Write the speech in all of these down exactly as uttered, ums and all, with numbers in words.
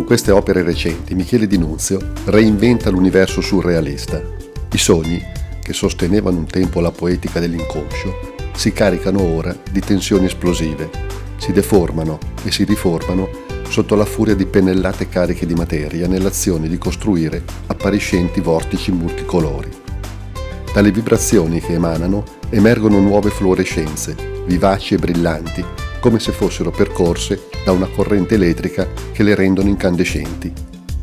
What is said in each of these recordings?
queste opere recenti Michele D'Annunzio reinventa l'universo surrealista. I sogni, che sostenevano un tempo la poetica dell'inconscio, si caricano ora di tensioni esplosive, si deformano e si riformano sotto la furia di pennellate cariche di materia nell'azione di costruire appariscenti vortici multicolori. Dalle vibrazioni che emanano emergono nuove fluorescenze, vivaci e brillanti, come se fossero percorse da una corrente elettrica che le rendono incandescenti.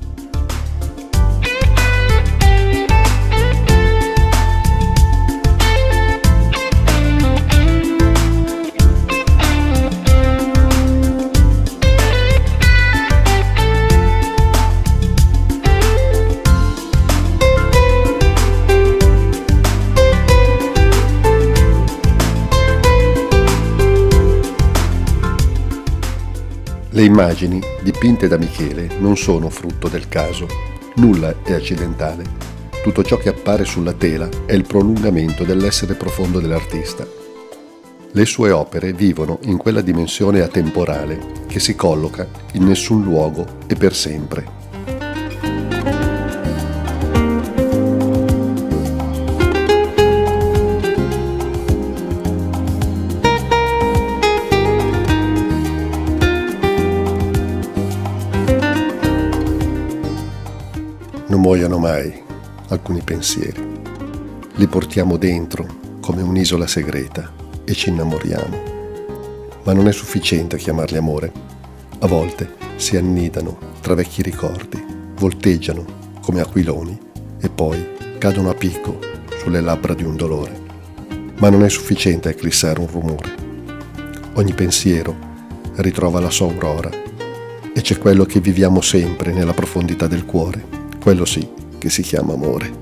Le immagini dipinte da Michele non sono frutto del caso, nulla è accidentale. Tutto ciò che appare sulla tela è il prolungamento dell'essere profondo dell'artista. Le sue opere vivono in quella dimensione atemporale che si colloca in nessun luogo e per sempre. Non muoiono mai alcuni pensieri. Li portiamo dentro come un'isola segreta e ci innamoriamo. Ma non è sufficiente chiamarli amore. A volte si annidano tra vecchi ricordi, volteggiano come aquiloni e poi cadono a picco sulle labbra di un dolore. Ma non è sufficiente eclissare un rumore. Ogni pensiero ritrova la sua aurora e c'è quello che viviamo sempre nella profondità del cuore. Quello sì che si chiama amore.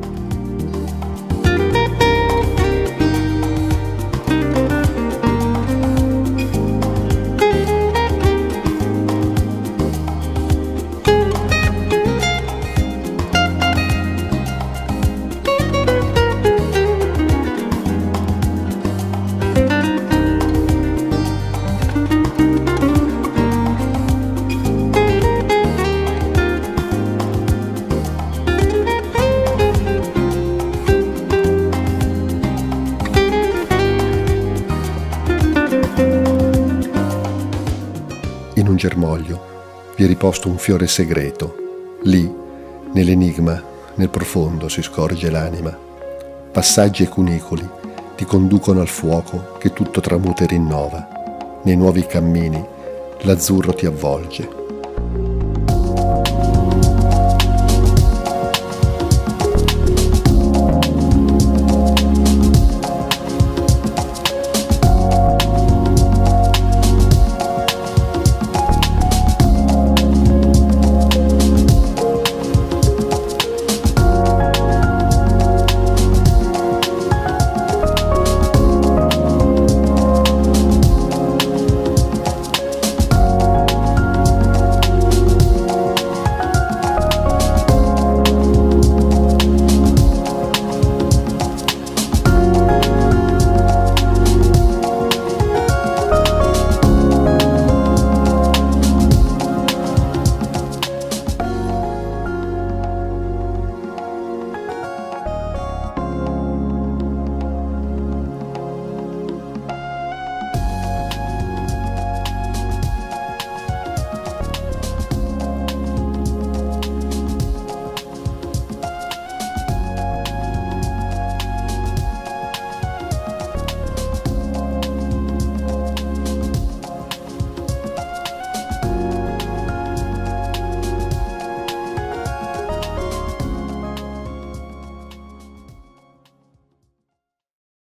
In un germoglio vi è riposto un fiore segreto. Lì, nell'enigma, nel profondo si scorge l'anima. Passaggi e cunicoli ti conducono al fuoco che tutto tramuta e rinnova. Nei nuovi cammini l'azzurro ti avvolge.